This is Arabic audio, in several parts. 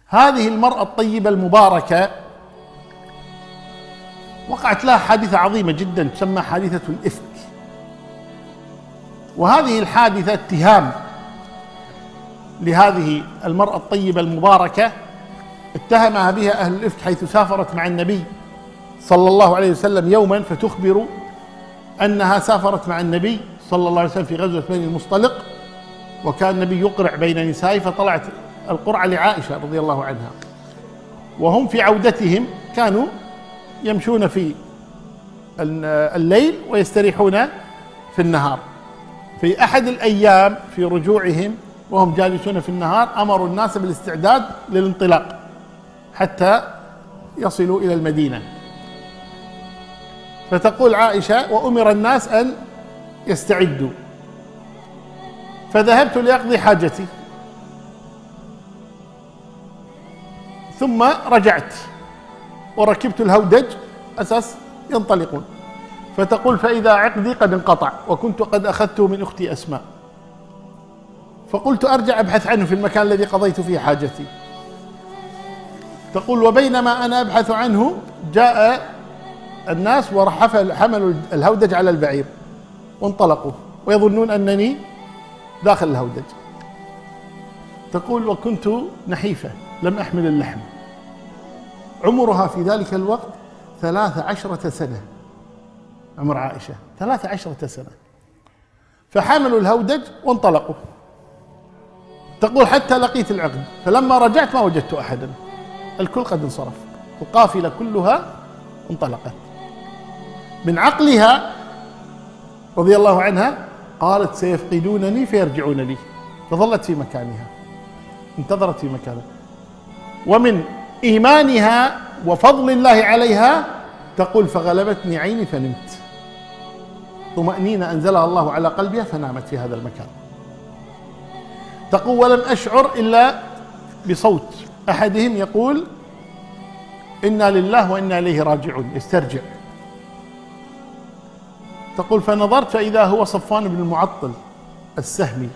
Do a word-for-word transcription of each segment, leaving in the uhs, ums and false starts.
هذه المرأة الطيبة المباركة وقعت لها حادثة عظيمة جدا تسمى حادثة الإفك. وهذه الحادثة اتهام لهذه المرأة الطيبة المباركة اتهمها بها أهل الإفك، حيث سافرت مع النبي صلى الله عليه وسلم يوما فتخبر أنها سافرت مع النبي صلى الله عليه وسلم في غزوة بني المصطلق، وكان النبي يقرع بين نسائه، فطلعت القرعة لعائشة رضي الله عنها. وهم في عودتهم كانوا يمشون في الليل ويستريحون في النهار. في أحد الأيام في رجوعهم وهم جالسون في النهار أمروا الناس بالاستعداد للانطلاق حتى يصلوا إلى المدينة. فتقول عائشة: وأمر الناس أن يستعدوا، فذهبت لأقضي حاجتي ثم رجعت وركبت الهودج أساس ينطلقون. فتقول: فإذا عقدي قد انقطع وكنت قد أخذته من أختي أسماء، فقلت أرجع أبحث عنه في المكان الذي قضيت فيه حاجتي. تقول: وبينما أنا أبحث عنه جاء الناس وحملوا الهودج على البعير وانطلقوا ويظنون أنني داخل الهودج. تقول: وكنت نحيفة لم أحمل اللحم. عمرها في ذلك الوقت ثلاث عشرة سنة، عمر عائشة ثلاث عشرة سنة. فحملوا الهودج وانطلقوا. تقول: حتى لقيت العقد، فلما رجعت ما وجدت أحدا، الكل قد انصرف، القافلة كلها انطلقت. من عقلها رضي الله عنها قالت: سيفقدونني فيرجعون لي، فظلت في مكانها، انتظرت في مكانها. ومن إيمانها وفضل الله عليها تقول: فغلبتني عيني فنمت. طمأنينة أنزلها الله على قلبها فنامت في هذا المكان. تقول: ولم أشعر إلا بصوت أحدهم يقول: إنا لله وإنا إليه راجعون، يسترجع. تقول: فنظرت فإذا هو صفوان بن المعطل السهمي.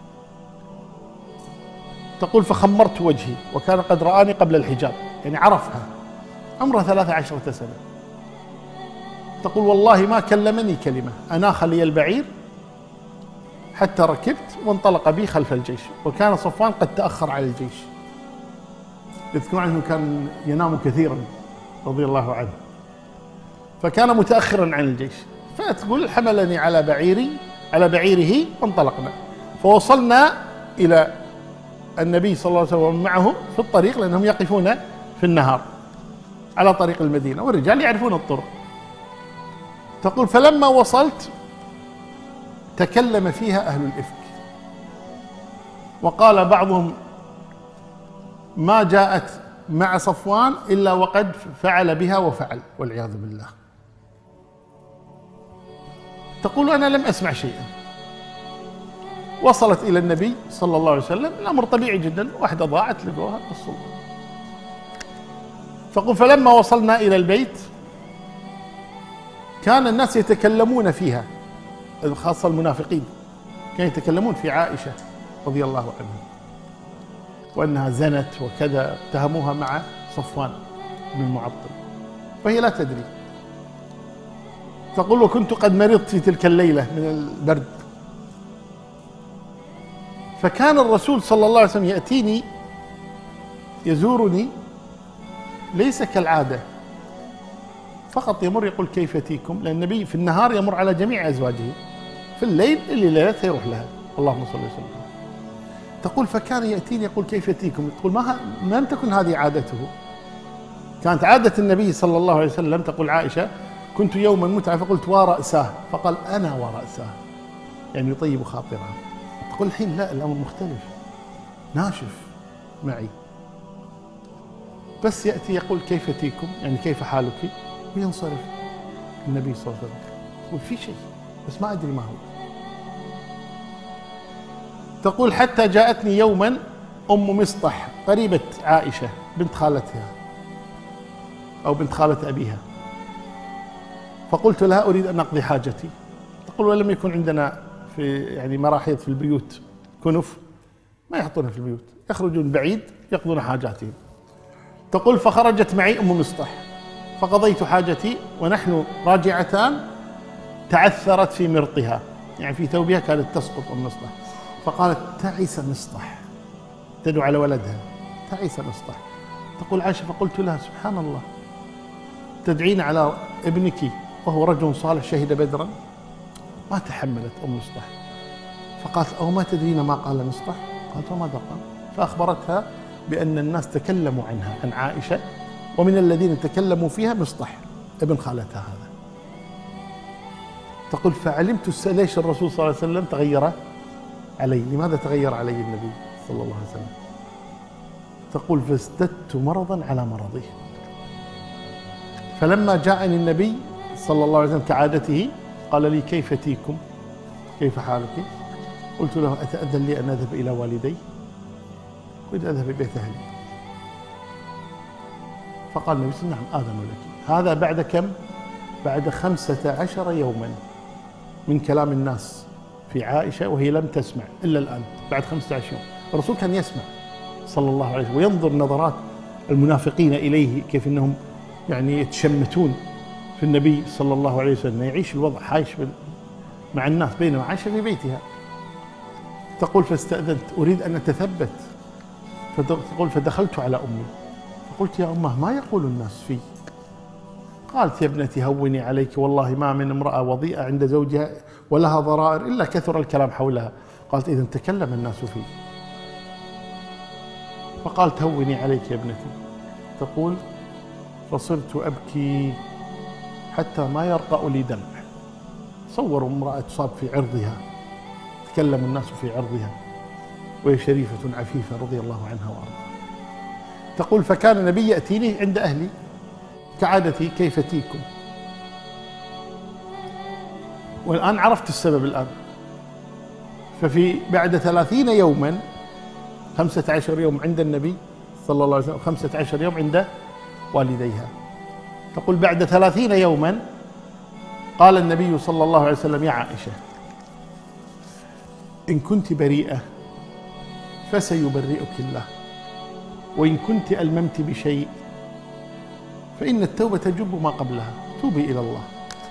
تقول: فخمرت وجهي وكان قد رآني قبل الحجاب، يعني عرفها، عمرها ثلاث عشرة سنة. تقول: والله ما كلمني كلمة، أناخ لي البعير حتى ركبت وانطلق بي خلف الجيش، وكان صفوان قد تأخر على الجيش. يذكرون عنه كان ينام كثيرا رضي الله عنه، فكان متأخرا عن الجيش. فتقول: حملني على بعيري على بعيره وانطلقنا، فوصلنا إلى النبي صلى الله عليه وسلم معه في الطريق، لأنهم يقفون في النهار على طريق المدينة والرجال يعرفون الطرق. تقول: فلما وصلت تكلم فيها أهل الإفك، وقال بعضهم: ما جاءت مع صفوان إلا وقد فعل بها وفعل، والعياذ بالله. تقول: أنا لم أسمع شيئا. وصلت إلى النبي صلى الله عليه وسلم، الأمر طبيعي جدا، واحدة ضاعت لقوها السلطان. تقول: فلما وصلنا إلى البيت كان الناس يتكلمون فيها، خاصة المنافقين كانوا يتكلمون في عائشة رضي الله عنها وأنها زنت وكذا، اتهموها مع صفوان بن المعطل وهي لا تدري. تقول: وكنت قد مرضت في تلك الليلة من البرد، فكان الرسول صلى الله عليه وسلم يأتيني يزورني ليس كالعادة، فقط يمر يقول: كيف تيكم؟ لأن النبي في النهار يمر على جميع أزواجه، في الليل اللي ليلتها يروح لها، اللهم صل وسلم. تقول: فكان يأتيني يقول: كيف تيكم؟ تقول: ما لم تكن هذه عادته، كانت عادة النبي صلى الله عليه وسلم. تقول عائشة: كنت يوما متعة فقلت: ورأساه، فقال: أنا ورأساه، يعني يطيب خاطرها. تقول: الحين لا، الأمر مختلف، ناشف معي، بس يأتي يقول: كيف تيكم؟ يعني كيف حالك؟ وينصرف النبي صلى الله عليه وسلم. تقول: في شيء بس ما أدري ما هو. تقول: حتى جاءتني يوما أم مصطح قريبة عائشة بنت خالتها أو بنت خالة أبيها، فقلت لها: أريد أن أقضي حاجتي. تقول: ولم يكن عندنا في يعني مراحيض في البيوت كنف، ما يحطونها في البيوت، يخرجون بعيد يقضون حاجاتهم. تقول فخرجت معي أم مصطح فقضيت حاجتي ونحن راجعتان تعثرت في مرطها، يعني في ثوبها كانت تسقط أم مصطح، فقالت تعس مصطح، تدعو على ولدها تعس مصطح. تقول عائشة فقلت لها سبحان الله تدعين على ابنك وهو رجل صالح شهد بدرا؟ ما تحملت أم مصطح فقالت أو ما تدرين ما قال مصطح؟ قالت وماذا قال؟ فأخبرتها بأن الناس تكلموا عنها عن عائشة، ومن الذين تكلموا فيها مصطح ابن خالتها هذا. تقول فعلمت ليش الرسول صلى الله عليه وسلم تغير علي، لماذا تغير علي النبي صلى الله عليه وسلم؟ تقول فازددت مرضا على مرضي، فلما جاءني النبي صلى الله عليه وسلم كعادته قال لي كيف تيكم، كيف حالك؟ قلت له أتأذن لي أن أذهب إلى والدي؟ أريد أذهب بيت أهلي. فقال النبي صلى الله عليه وسلم نعم آذن لك. هذا بعد كم؟ بعد خمسة عشر يوما من كلام الناس في عائشة وهي لم تسمع إلا الآن، بعد خمسة عشر يوم. الرسول كان يسمع صلى الله عليه وسلم وينظر نظرات المنافقين إليه كيف أنهم يعني يتشمتون في النبي صلى الله عليه وسلم، يعيش الوضع عايش مع الناس بينما عائشة في بيتها. تقول فاستأذنت أريد أن أتثبت، فتقول فدخلت على أمي فقلت يا أمه ما يقول الناس في؟ قالت يا ابنتي هوني عليك، والله ما من امرأة وضيئة عند زوجها ولها ضرائر إلا كثر الكلام حولها. قالت إذن تكلم الناس فيه. فقالت هوني عليك يا ابنتي. تقول فصرت أبكي حتى ما يرقأ لي دمع. صوروا امرأة تصاب في عرضها، تكلم الناس في عرضها وهي شريفة عفيفة رضي الله عنها وأرضاها. تقول فكان النبي يأتيني عند أهلي كعادتي كيف تيكم، والآن عرفت السبب الآن. ففي بعد ثلاثين يوما خمسة عشر يوم عند النبي صلى الله عليه وسلم، خمسة عشر يوم عند والديها. تقول بعد ثلاثين يوما قال النبي صلى الله عليه وسلم يا عائشة إن كنت بريئة فسيبرئك الله، وإن كنت ألممت بشيء فإن التوبة تجب ما قبلها، توبي إلى الله.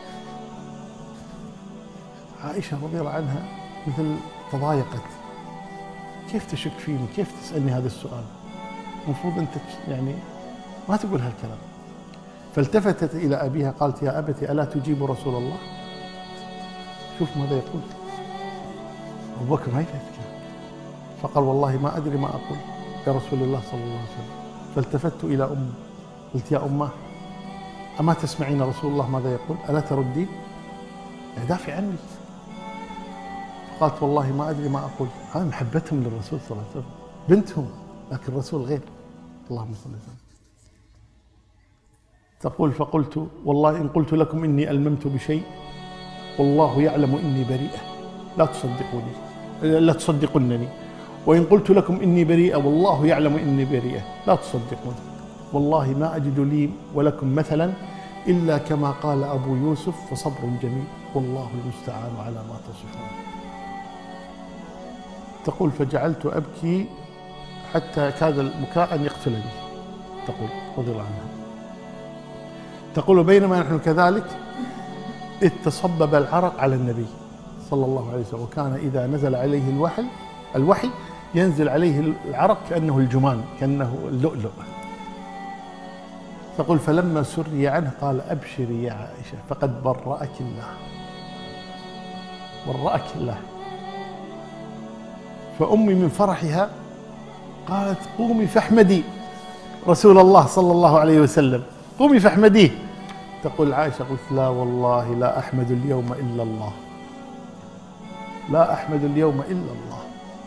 عائشة رضي الله عنها مثل تضايقت، كيف تشك فيني؟ كيف تسألني هذا السؤال؟ المفروض أنت يعني ما تقول هالكلام. فالتفتت إلى أبيها قالت يا أبتي ألا تجيب رسول الله؟ شوف ماذا يقول أبو بكر، ما يفكر. فقال والله ما أدري ما أقول يا رسول الله صلى الله عليه وسلم. فالتفت إلى أمي قلت يا أمه أما تسمعين رسول الله ماذا يقول؟ ألا تردين؟ دافع عني. فقالت والله ما أدري ما أقول. هذا محبتهم للرسول صلى الله عليه وسلم، بنتهم، لكن الرسول غير. اللهم صل وسلم. تقول فقلت والله إن قلت لكم إني ألممت بشيء والله يعلم إني بريئة لا تصدقوني لا تصدقونني، وإن قلت لكم إني بريئة والله يعلم إني بريئة لا تصدقون. والله ما أجد لي ولكم مثلا إلا كما قال أبو يوسف فصبر جميل والله المستعان على ما تصفون. تقول فجعلت أبكي حتى كاد البكاء أن يقتلني. تقول رضي الله عنها. تقول بينما نحن كذلك إذ تصبب العرق على النبي صلى الله عليه وسلم، وكان إذا نزل عليه الوحي الوحي ينزل عليه العرق كأنه الجمان، كأنه اللؤلؤ. تقول فلما سري عنه قال أبشري يا عائشة فقد برأك الله، برأك الله. فأمي من فرحها قالت قومي فاحمدي رسول الله صلى الله عليه وسلم، قومي فاحمديه. تقول عائشة قلت لا والله لا أحمد اليوم إلا الله، لا أحمد اليوم إلا الله.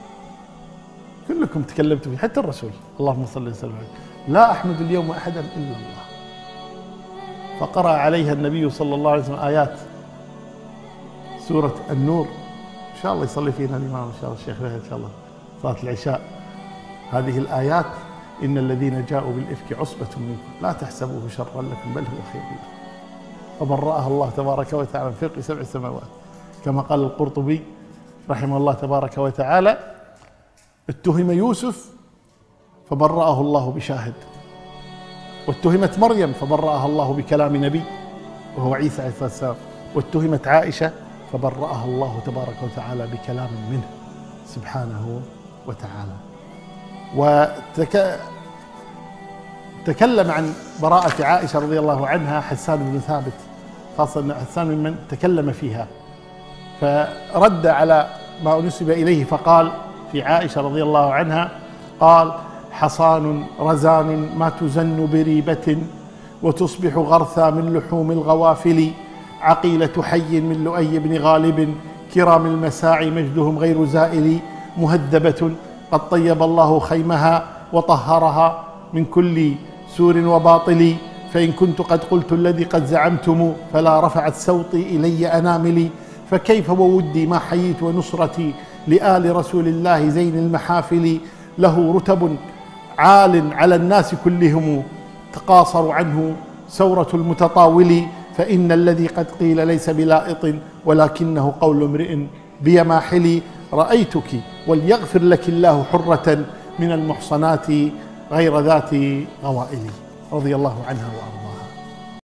كلكم تكلمتوا فيه حتى الرسول اللهم صل وسلم عليه، لا أحمد اليوم أحدا إلا الله. فقرأ عليها النبي صلى الله عليه وسلم آيات سورة النور. إن شاء الله يصلي فينا الإمام إن شاء الله الشيخ فهد إن شاء الله صلاة العشاء. هذه الآيات إن الذين جاءوا بالإفك عصبة منكم لا تحسبوه شرا لكم بل هو خير لكم وبرأها الله تبارك وتعالى من فوق سبع سماوات، كما قال القرطبي رحمه الله تبارك وتعالى اتهم يوسف فبرأه الله بشاهد، واتهمت مريم فبرأها الله بكلام نبي وهو عيسى عليه الصلاة والسلام، واتهمت عائشة فبرأها الله تبارك وتعالى بكلام منه سبحانه وتعالى. وتكلم عن براءة عائشة رضي الله عنها حسان بن ثابت، خاصة أن حسان من تكلم فيها، فرد على ما نسب إليه فقال في عائشة رضي الله عنها، قال: حصان رزان ما تزن بريبة، وتصبح غرثا من لحوم الغوافل، عقيلة حي من لؤي بن غالب، كرام المساعي مجدهم غير زائل، مهذبة قد طيب الله خيمها وطهرها من كل سور وباطل، فإن كنت قد قلت الذي قد زعمتم فلا رفعت صوتي إلي أناملي، فكيف وودي ما حييت ونصرتي لآل رسول الله زين المحافل، له رتب عال على الناس كلهم تقاصر عنه سورة المتطاول، فإن الذي قد قيل ليس بلائط ولكنه قول امرئ بيماحل، رأيتك وليغفر لك الله حرة من المحصنات غير ذات غوائل، رضي الله عنها وأرضاها.